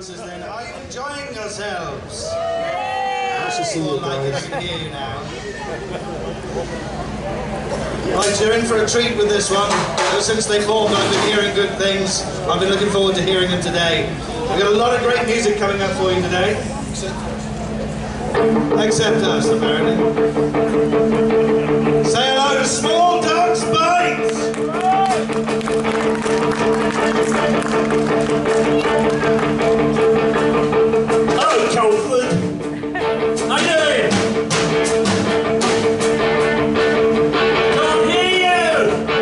answers then. Are you enjoying yourselves? Nice to see you guys. I can hear you now. Right, you're in for a treat with this one. Ever since they formed, I've been hearing good things. I've been looking forward to hearing them today. We've got a lot of great music coming up for you today. Except us, apparently. Say hello to Small Dogs Bites! Hello, Coleford. How you doing? Can't hear you.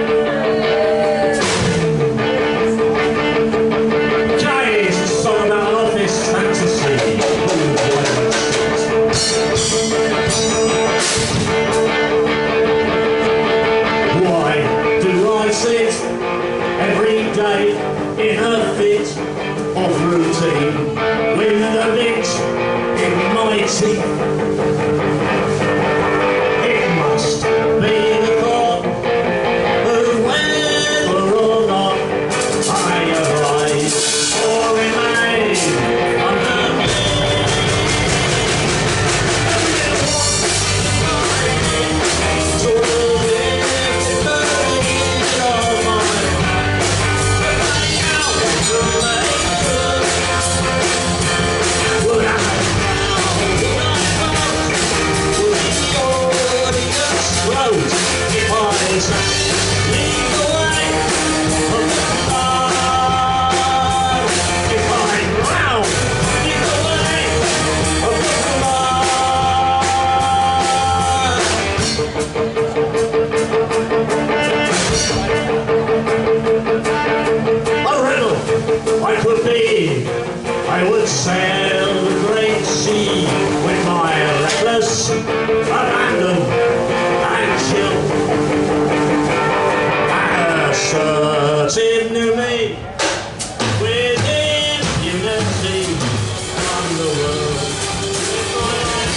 Okay, it's a song about an office fantasy. Why do I sit every day in a fit of routine with the bit in my teeth? It must be the thought of whether or not I arise or remain underneath. To live in the reach of my hand, out the would I if I lead the way from the flood? If I drown, lead the way of the flood. A rebel I could be. I would sail the great sea with my reckless abandon and chill. Assertive new me with impunity from the world. With my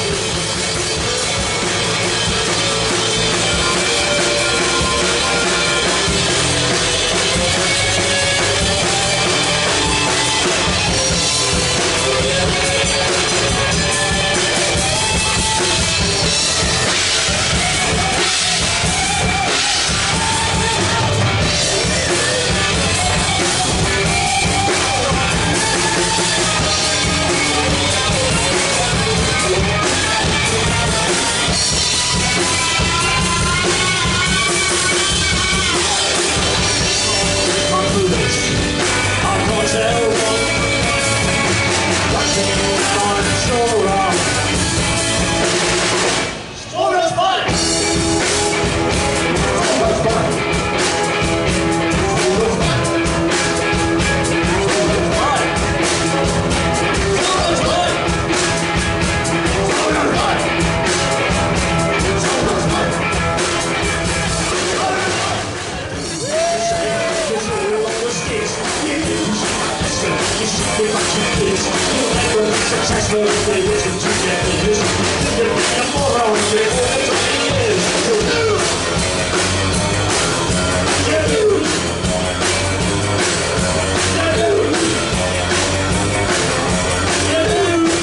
successful if they listen to get the news. You'll be a moron for 20 years. You'll lose. You'll lose. You'll lose. You'll lose.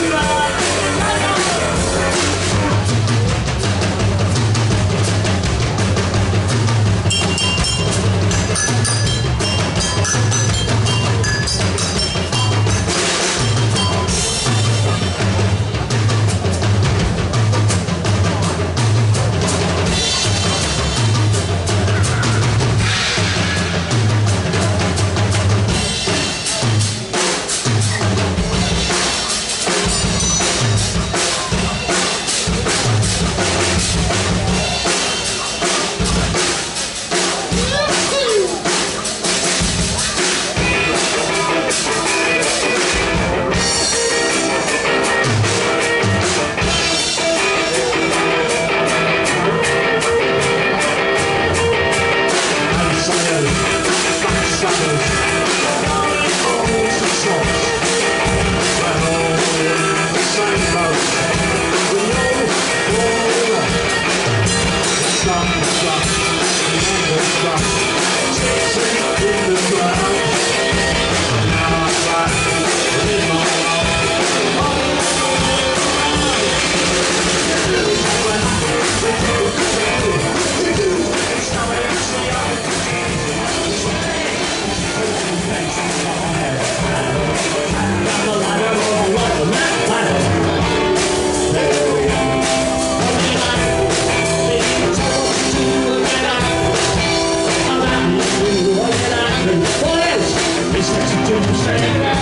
to say that.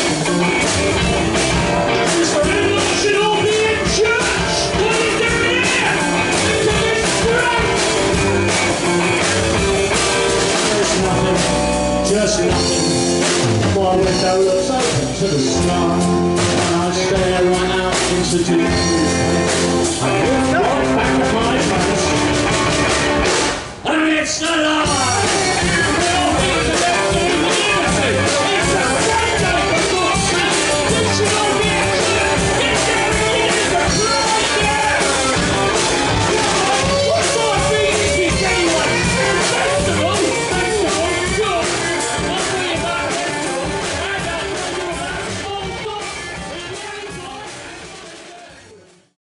Mr. Riddle should all be in church. What are you doing here? There's nothing, just nothing. My window looks open to the sky, and I stare right out into the I look right back at my face, and it's the light.